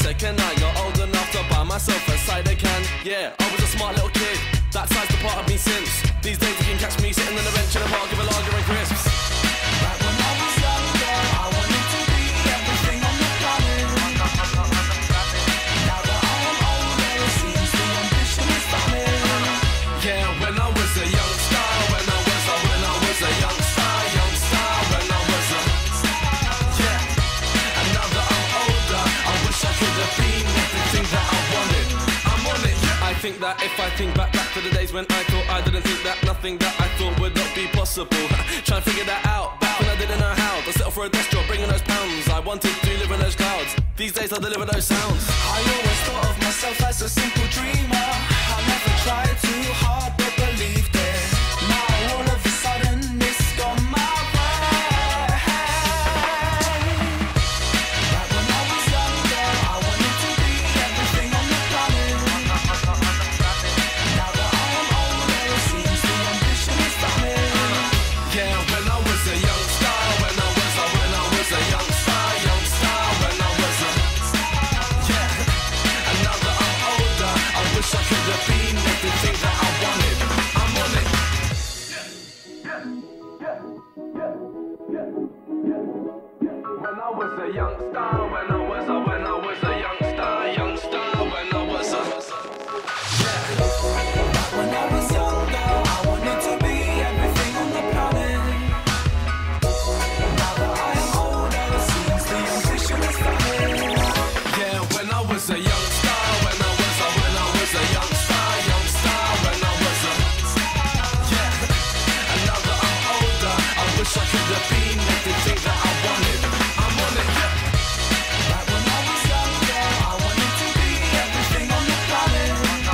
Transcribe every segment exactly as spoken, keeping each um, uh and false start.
second I got old enough to buy myself a cider can. Yeah, I was a smart little kid, that side's the part of me since. These days you can catch me sitting on the bench in a park with a lager and crisps. Back when I was younger, I wanted to be everything on the planet. Now that I am older, it seems the ambition is vanishing. Yeah, when I was a youngster, when I was a, when I was a youngster, youngster, when I was a, yeah. And now that I'm older, I wish I could have been everything that I wanted. I'm on it, yeah. I think that if I think back, back to the days when I thought I didn't think that nothing that I thought would not be possible. Try and figure that out, back when I didn't know how to settle for a desk job, bringing those pounds. I wanted to live in those clouds. These days I deliver those sounds. I always thought of myself as a simple dreamer. I never tried too hard but believed it. Now all of a sudden it's gone my way. Back when I was younger, I wanted to be everything on the planet. Now that I am older, it seems the ambition is vanishing. Yeah, when I was a youngster, when I was a, when I was a youngster, youngster, when I was a, yeah. And now that I'm older, I wish I could have been everything that I wanted. I'm on it. When I was a youngster, when I was a, when I was a youngster, youngster, when I was a, yeah. When I was younger, I wanted to be everything on the planet. Now that I am older, it seems the ambition is vanishing. Yeah, when I was a youngster, when I was a, when I was a youngster, youngster, when I was a, yeah. And now that I'm older, I wish I could have been everything that I wanted. I'm on it, yeah. Back when I was younger, I wanted to be everything on the planet.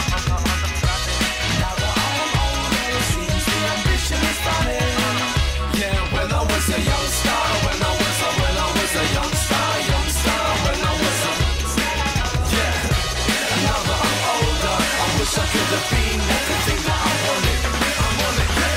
Now that I am older, it seems the ambition is vanishing. Yeah, when I was a youngster, when I was a, when I was a youngster, youngster, when I was a, yeah. And now that I'm older, I wish I could have been everything that I wanted. I'm on it, yeah.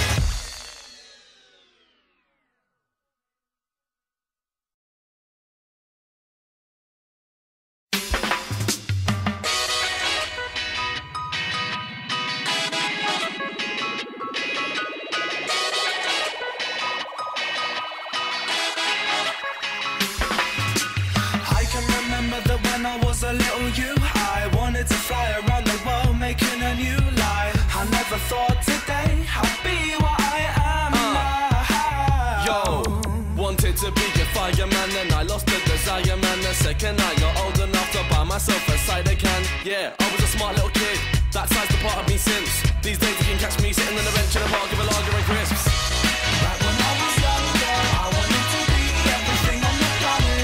I can remember that when I was a little you, I wanted to fly around the world making a new life. I never thought today I'd be what I am now. Yo, wanted to be a fireman, then I lost the desire, man. The second I got old enough to buy myself a cider can. Yeah, I was a smart little kid, that side's the part of me since. These days you can catch me sitting on the bench in a park with a lager and crisps. Back when I was younger, I wanted to be everything on the planet.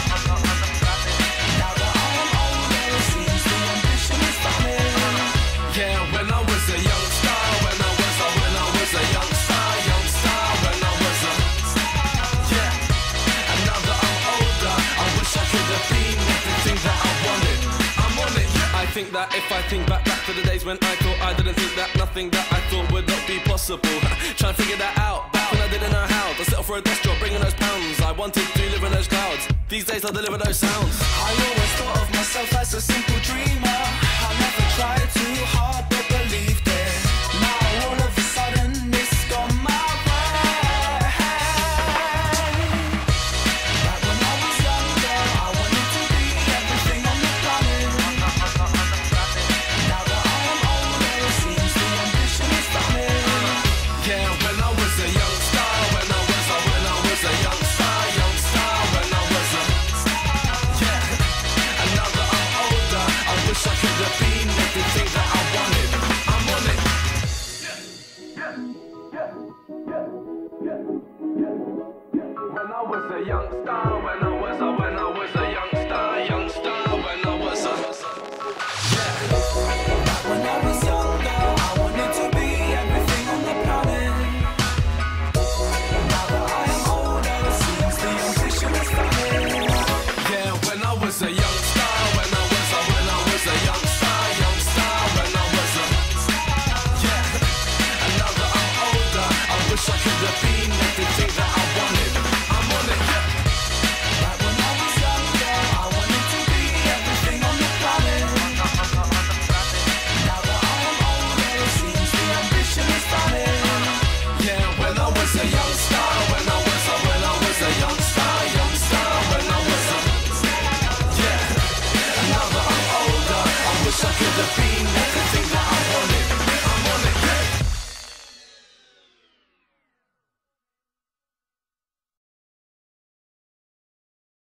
Now that I am older, it seems the ambition is vanishing. Yeah, when I was a youngster, when I was a, when I was a youngster, youngster, when I was a, yeah. And now that I'm older, I wish I could have been everything that I wanted. I'm on it, yeah. I think that if I think back, back to the days when I thought I didn't think that nothing that I thought would not be possible. Try and figure that out, back when I didn't know how to settle for a desk job, bringing those pounds. I wanted to live in those clouds. These days I deliver those sounds. I always thought of myself as a simple dreamer. I never tried too hard but believed it. Now all of a sudden it's gone my way. Back when I was younger, I wanted to be everything on the planet. Now that I am older, it seems the ambition is vanishing. Yeah, when I was a youngster, when I was a, when I was a youngster, youngster, when I was a, yeah. And now that I'm older, I wish I could have been everything that I wanted. I'm on it. When I was a youngster, when I was a, when I was a youngster, youngster, when I was a, yeah. Back when I was younger, I wanted to be everything on the planet. Now that I am older, it seems the ambition is vanishing. Yeah, when I was a young